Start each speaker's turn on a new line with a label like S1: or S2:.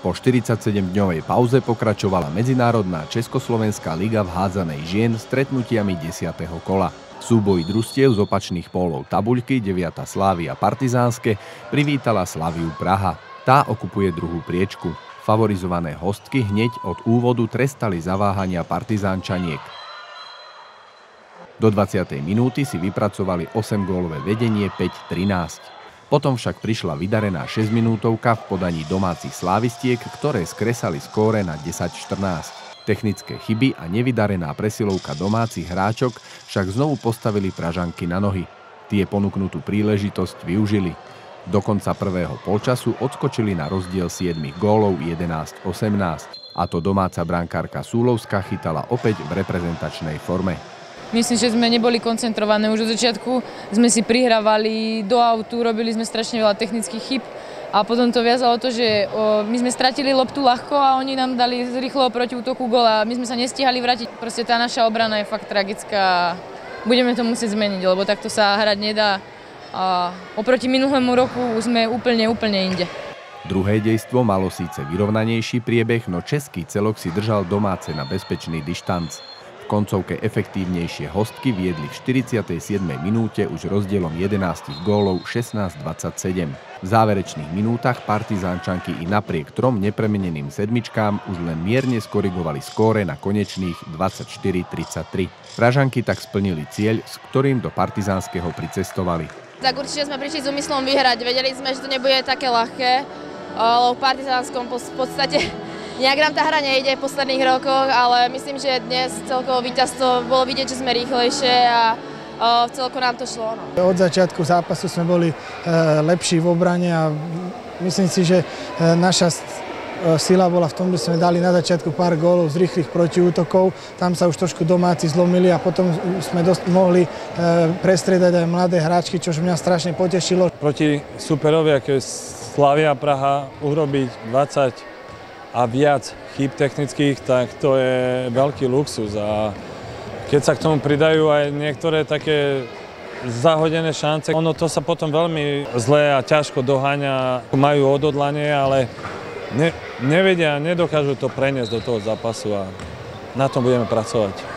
S1: Po 47-dňovej pauze pokračovala medzinárodná Československá liga v hádzanej žien stretnutiami 10. kola. V súboji družstiev z opačných pólov tabuľky 9. Slavia Partizánske privítala Slaviu Praha. Tá okupuje druhú priečku. Favorizované hostky hneď od úvodu trestali zaváhania partizánčaniek. Do 20. minúty si vypracovali 8-gólové vedenie 5-13. Potom však prišla vydarená 6-minútovka v podaní domácich slávistiek, ktoré skresali skóre na 10-14. Technické chyby a nevydarená presilovka domácich hráčok však znovu postavili Pražanky na nohy. Tie ponúknutú príležitosť využili. Do konca prvého polčasu odskočili na rozdiel 7 gólov 11-18. A to domáca brankárka Súlovská chytala opäť v reprezentačnej forme.
S2: Myslím, že sme neboli koncentrované už od začiatku. Sme si prihrávali do autu, robili sme strašne veľa technických chyb. A potom to viazalo to, že my sme stratili loptu ľahko a oni nám dali z rýchleho protiútoku gól a my sme sa nestihali vrátiť. Proste tá naša obrana je fakt tragická. Budeme to musieť zmeniť, lebo takto sa hrať nedá. A oproti minulému roku sme úplne inde.
S1: Druhé dejstvo malo síce vyrovnanejší priebeh, no český celok si držal domáce na bezpečný dištanc. V koncovke efektívnejšie hostky viedli v 47. minúte už rozdielom 11 gólov 16-27. V záverečných minútach partizánčanky i napriek trom nepremeneným sedmičkám už len mierne skorigovali skóre na konečných 24-33. Pražanky tak splnili cieľ, s ktorým do partizánskeho pricestovali.
S3: Tak určite sme prišli s úmyslom vyhrať. Vedeli sme, že to nebude také ľahké, lebo v partizánskom v podstate nejak nám tá hra nejde v posledných rokoch, ale myslím, že dnes celkovo víťazstvo bolo vidieť, že sme rýchlejšie a celkovo nám to šlo.
S4: Od začiatku zápasu sme boli lepší v obrane a myslím si, že naša sila bola v tom, že sme dali na začiatku pár gólov z rýchlych protiútokov. Tam sa už trošku domáci zlomili a potom sme mohli prestriedať aj mladé hráčky, čo mňa strašne potešilo.
S5: Proti superovi, ako je Slavia Praha, urobiť 20 a viac chýb technických, tak to je veľký luxus. A keď sa k tomu pridajú aj niektoré také zahodené šance, ono to sa potom veľmi zle a ťažko doháňa. Majú odhodlanie, ale nevedia, nedokážu to preniesť do toho zápasu a na tom budeme pracovať.